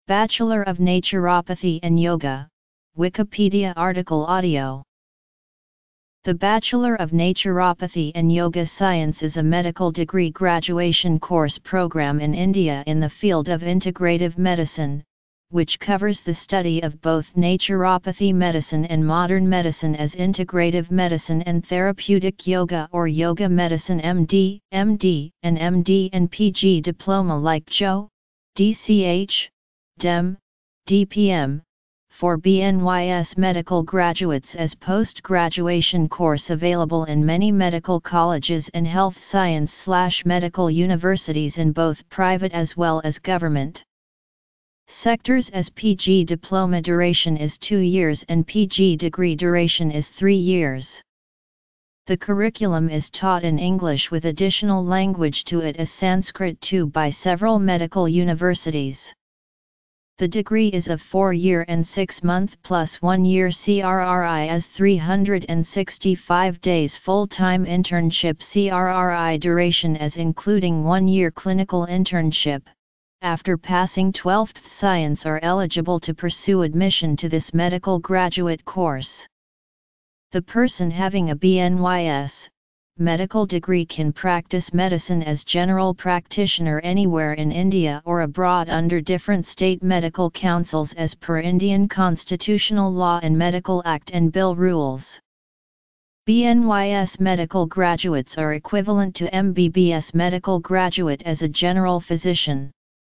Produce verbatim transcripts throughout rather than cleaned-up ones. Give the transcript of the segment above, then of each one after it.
Bachelor of Naturopathy and Yoga, Wikipedia article audio. The Bachelor of Naturopathy and Yoga Science is a medical degree graduation course program in India in the field of integrative medicine, which covers the study of both naturopathy medicine and modern medicine as integrative medicine and therapeutic yoga or yoga medicine M D, M D, and M D and P G diploma like J O, D C H, D E M, D P M, for B N Y S medical graduates as post-graduation course available in many medical colleges and health science slash medical universities in both private as well as government sectors, as P G diploma duration is two years and P G degree duration is three years. The curriculum is taught in English with additional language to it as Sanskrit too by several medical universities. The degree is of four-year and six-month plus one-year C R R I as three hundred sixty-five days full-time internship C R R I duration as including one-year clinical internship. After passing twelfth Science are eligible to pursue admission to this medical graduate course. The person having a B N Y S medical degree can practice medicine as general practitioner anywhere in India or abroad under different state medical councils as per Indian constitutional law and Medical Act and Bill rules. B N Y S medical graduates are equivalent to M B B S medical graduate as a general physician.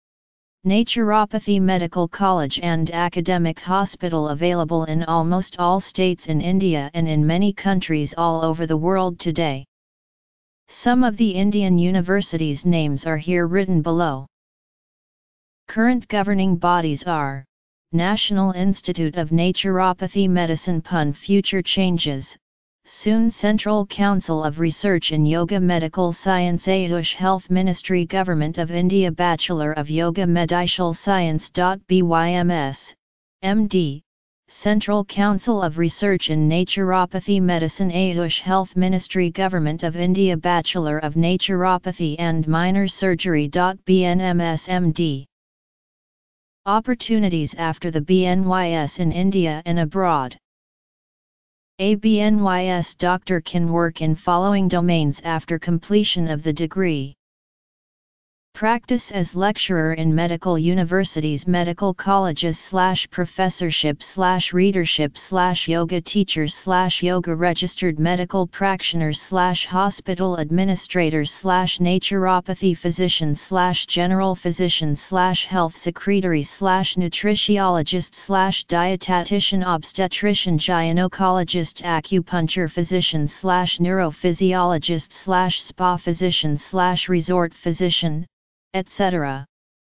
Naturopathy Medical College and Academic Hospital available in almost all states in India and in many countries all over the world today. Some of the Indian universities' names are here written below. Current governing bodies are National Institute of Naturopathy Medicine P U N Future Changes, soon Central Council of Research in Yoga Medical Science Ayush Health Ministry Government of India Bachelor of Yoga Medical Science. B Y M S, M D, Central Council of Research in Naturopathy Medicine Ayush Health Ministry Government of India Bachelor of Naturopathy and Minor Surgery. B N M S M D. Opportunities after the B N Y S in India and abroad. A B N Y S doctor can work in following domains after completion of the degree. Practice as lecturer in medical universities, medical colleges slash professorship slash readership slash yoga teacher slash yoga registered medical practitioner slash hospital administrator slash naturopathy physician slash general physician slash health secretary slash nutritionologist slash dietitian obstetrician gynecologist acupuncture physician slash neurophysiologist slash spa physician slash resort physician, et cetera.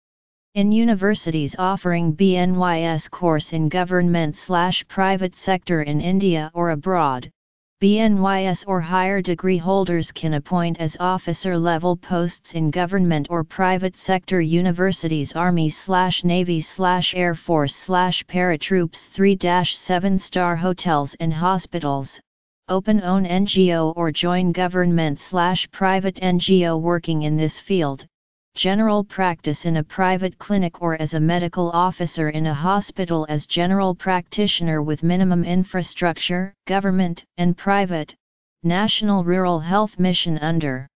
In universities offering B N Y S course in government slash private sector in India or abroad, B N Y S or higher degree holders can appoint as officer level posts in government or private sector universities, Army slash Navy slash Air Force slash paratroops, three to seven star hotels and hospitals, open own N G O or join government slash private N G O working in this field. General practice in a private clinic or as a medical officer in a hospital as general practitioner with minimum infrastructure, government and private, National Rural Health Mission under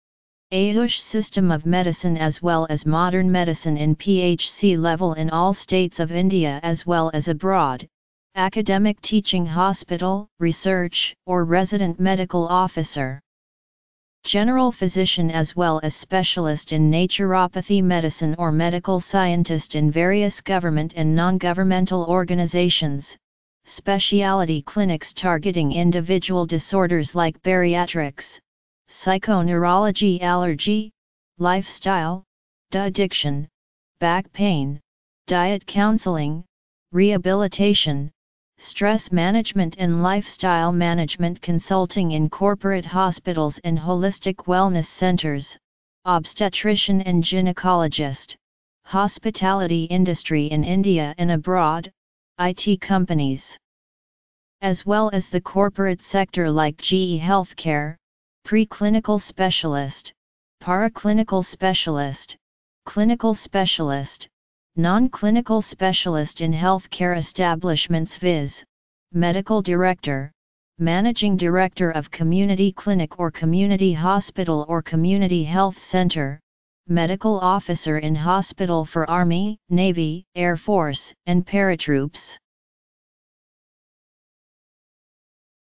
Ayush system of medicine as well as modern medicine in P H C level in all states of India as well as abroad, academic teaching hospital, research or resident medical officer. General physician as well as specialist in naturopathy medicine or medical scientist in various government and non-governmental organizations, specialty clinics targeting individual disorders like bariatrics, psychoneurology, allergy, lifestyle, addiction, back pain, diet counseling, rehabilitation, stress management and lifestyle management consulting in corporate hospitals and holistic wellness centers, obstetrician and gynecologist, hospitality industry in India and abroad, I T companies, as well as the corporate sector like G E Healthcare, preclinical specialist, paraclinical specialist, clinical specialist, non-clinical specialist in healthcare establishments viz., medical director, managing director of community clinic or community hospital or community health center, medical officer in hospital for Army, Navy, Air Force, and paratroops.